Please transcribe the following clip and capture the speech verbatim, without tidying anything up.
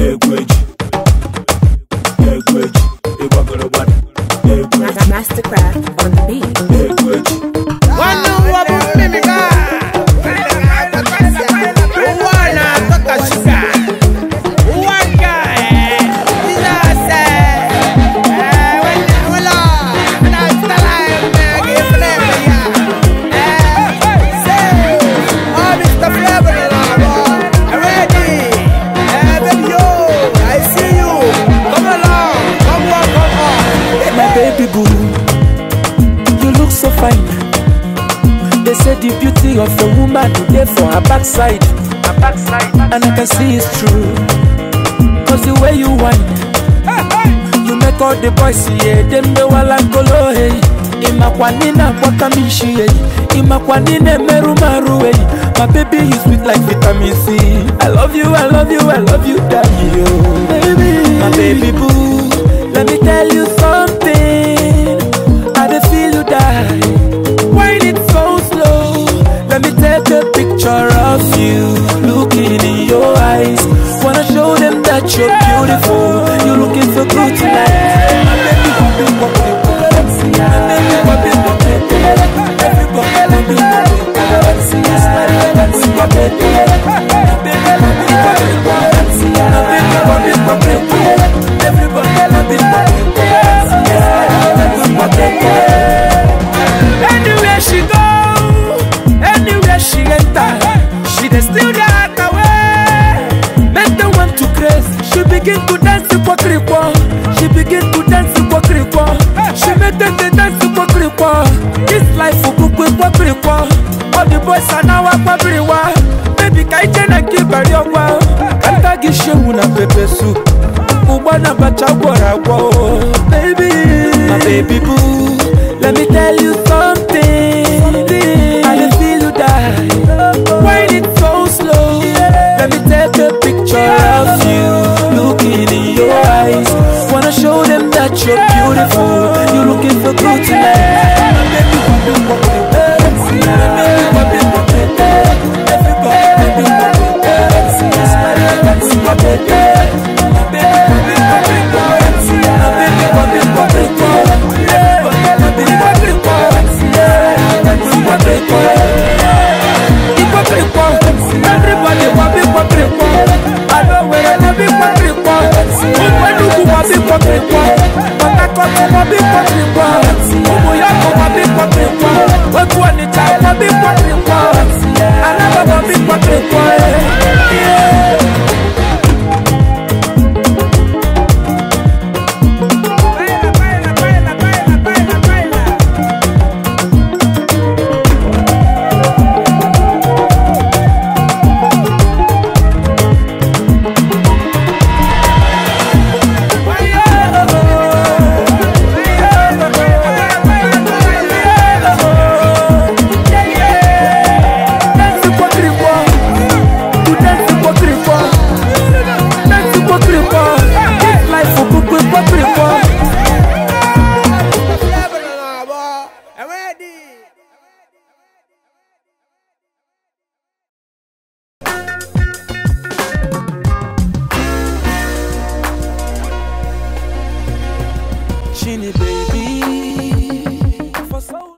Mastercraft on the beat. One no one baby girl. One a coca sugar. One guy. He's a say. When when la, when I start I give them yeah. Say, oh Mister Flavor la, ready. Baby yo, I see you. Come along, come on, come on. My baby boo, you look so fine. They say the beauty of a woman today for her backside, her backside, and I can see it's true. Cause the way you whine, you make all the boys see it. Them be wala kolo hey. Imakwanina wakamishi hey. Imakwanine meru maru hey. My baby you sweet like vitamin C. I love you, I love you, I love you, daddy yo. Baby, my baby boo, let me tell you something. I dey feel you die. Why it so slow? Let me take a picture of you, looking in your eyes. Wanna show them that you're beautiful. You're looking so good tonight. My baby, my baby, my baby, my baby, my baby, everybody, my baby, my baby, anywhere she go, anywhere she enter, she dey still dey act away. Make them want to craze. She begin to dance kwa krikwa. She begin to dance kwa krikwa. She make them dey dance kwa krikwa. This life ukukwe kwa krikwa. All the boys are now kwa briwa. Baby kaije na kibari okwa. Kanta gishe una pepe soup. Ubana bacha gwara gwa. Baby, my baby boo, let me tell you something. I can feel you die. Why it so slow? Let me take a picture of you, looking in your eyes. Wanna show them that you're beautiful. You're looking so good.